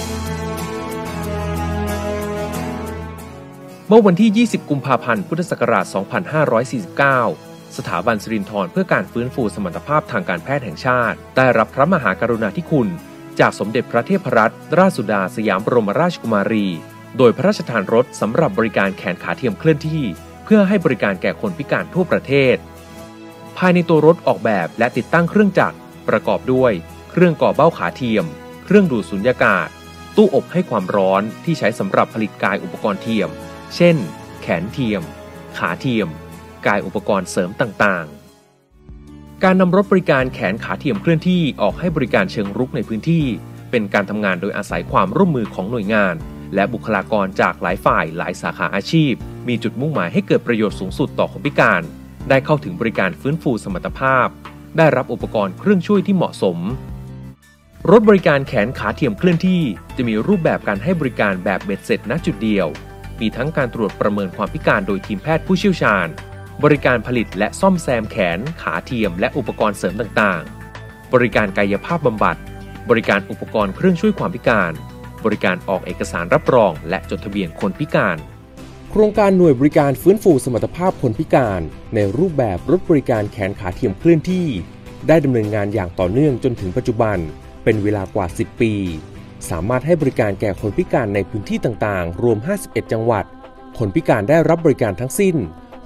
เมื่อวันที่ 20 กุมภาพันธ์ พุทธศักราช 2549 สถาบันสิรินธรเพื่อการฟื้นฟูสมรรถภาพทางการแพทย์แห่งชาติได้รับพระมหากรุณาธิคุณจากสมเด็จพระเทพรัตนราชสุดาสยามบรมราชกุมารีโดยพระราชทานรถสำหรับบริการแขนขาเทียมเคลื่อนที่เพื่อให้บริการแก่คนพิการทั่วประเทศภายในตัวรถออกแบบและติดตั้งเครื่องจักรประกอบด้วยเครื่องก่อเบ้าขาเทียมเครื่องดูดสุญญากาศตู้อบให้ความร้อนที่ใช้สำหรับผลิตกายอุปกรณ์เทียมเช่นแขนเทียมขาเทียมกายอุปกรณ์เสริมต่างๆการนำรถบริการแขนขาเทียมเคลื่อนที่ออกให้บริการเชิงรุกในพื้นที่เป็นการทำงานโดยอาศัยความร่วมมือของหน่วยงานและบุคลากรจากหลายฝ่ายหลายสาขาอาชีพมีจุดมุ่งหมายให้เกิดประโยชน์สูงสุดต่อคนพิการได้เข้าถึงบริการฟื้นฟูสมรรถภาพได้รับอุปกรณ์เครื่องช่วยที่เหมาะสมรถบริการแขนขาเทียมเคลื่อนที่จะมีรูปแบบการให้บริการแบบเบ็ดเสร็จณจุดเดียวมีทั้งการตรวจประเมินความพิการโดยทีมแพทย์ผู้เชี่ยวชาญบริการผลิตและซ่อมแซมแขนขาเทียมและอุปกรณ์เสริมต่างๆบริการกายภาพบำบัดบริการอุปกรณ์เครื่องช่วยความพิการบริการออกเอกสารรับรองและจดทะเบียนคนพิการโครงการหน่วยบริการฟื้นฟูสมรรถภาพคนพิการในรูปแบบรถบริการแขนขาเทียมเคลื่อนที่ได้ดำเนินงานอย่างต่อเนื่องจนถึงปัจจุบันเป็นเวลากว่า 10 ปีสามารถให้บริการแก่คนพิการในพื้นที่ต่างๆรวม 51 จังหวัดคนพิการได้รับบริการทั้งสิ้น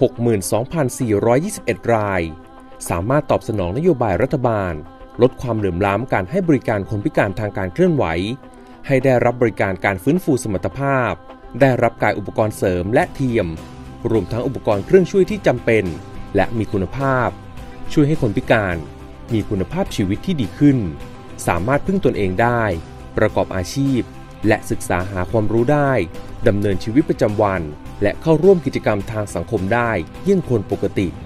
62,421 รายสามารถตอบสนองนโยบายรัฐบาลลดความเหลื่อมล้ำการให้บริการคนพิการทางการเคลื่อนไหวให้ได้รับบริการการฟื้นฟูสมรรถภาพได้รับกายอุปกรณ์เสริมและเทียมรวมทั้งอุปกรณ์เครื่องช่วยที่จำเป็นและมีคุณภาพช่วยให้คนพิการมีคุณภาพชีวิตที่ดีขึ้นสามารถพึ่งตนเองได้ประกอบอาชีพและศึกษาหาความรู้ได้ดำเนินชีวิตประจำวันและเข้าร่วมกิจกรรมทางสังคมได้เยี่ยงคนปกติ